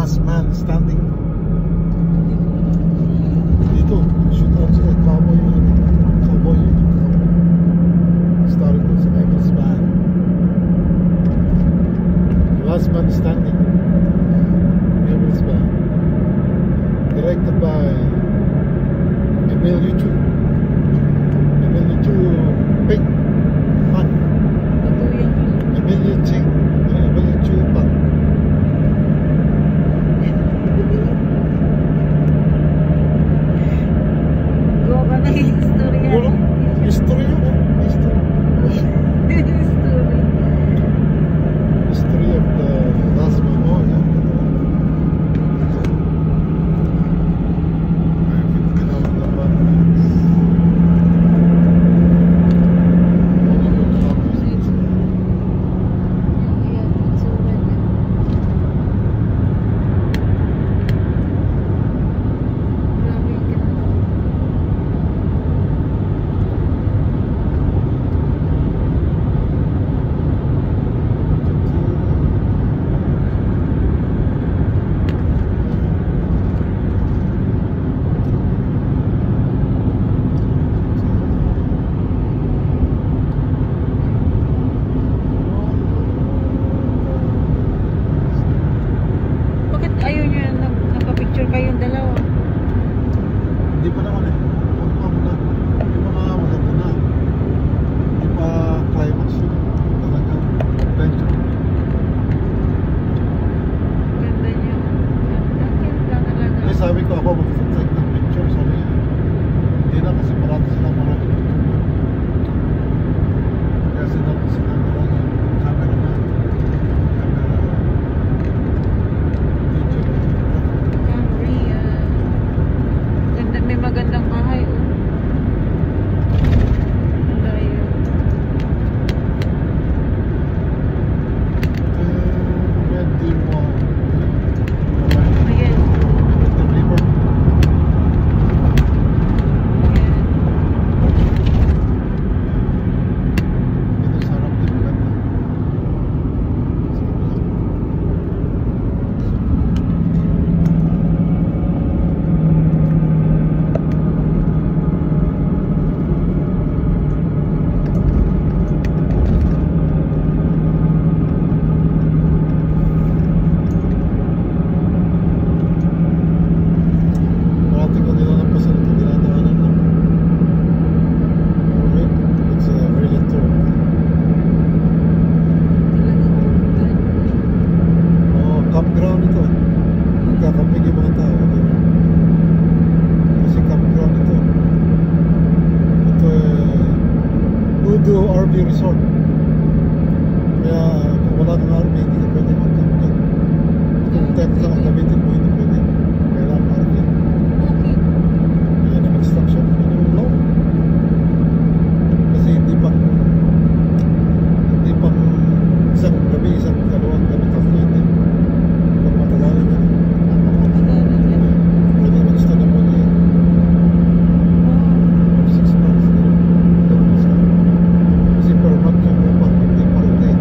last man standing. Dito, shoot out sila, cowboy yun. Cowboy yun. Started doon sa Emerald's Band. Last man standing. Emerald's Band. Directed by Emilio Chu. Emilio Chu Ping Pan. Emilio Ching. Emilio Chu Pan. Gawa ka na history yan. Wala. History yun eh. History. History of the last man. Oh yeah. Kayong dalawa. Hindi pa naman eh. Hindi pa wala po na. Hindi pa climax yun. Talaga. Adventure. Ganda niyo. Ganda talaga. Kasi sabi ko ako mag-take ng picture. Sabi niya. Hindi na kasi marami silang marami picture. Kaya sila marami camera na. May magandang bahay, oh. Layo. Ayan. Campground ito. Magkakamping yung mga tao. Kasi campground ito. Ito Udo RV Resort. Kaya kung wala ng RV, hindi ka pwede mag-camp dyan. Kung tent lang ang gamitin mo, hindi pwede. Kailangan RV. Kaya na construction minimum law. Kasi hindi pang isang gabi, isang dalawang gabi, tatlo hindi. Matagalan yan. Matagalan yan. Pwede mag-stand up na yan. 6 months na rin. Kasi per month yung upang, hindi per day.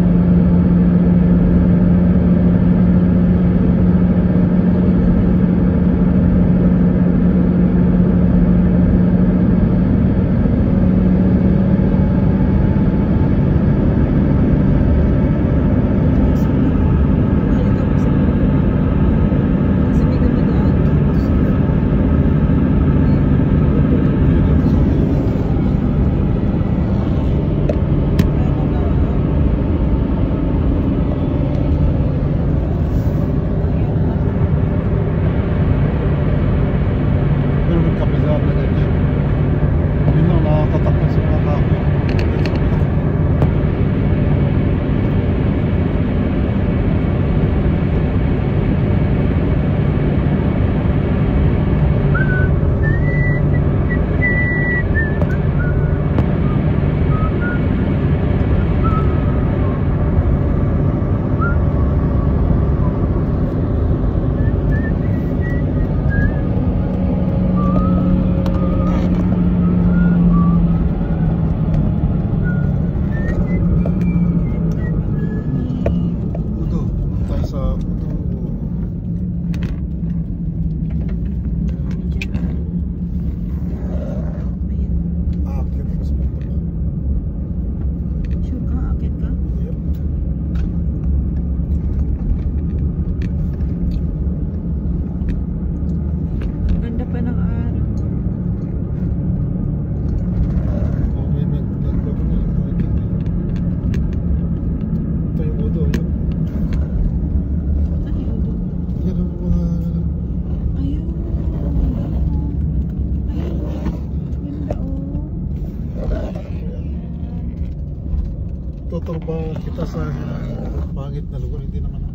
motor ba kita sa pangit na lugar? Hindi naman.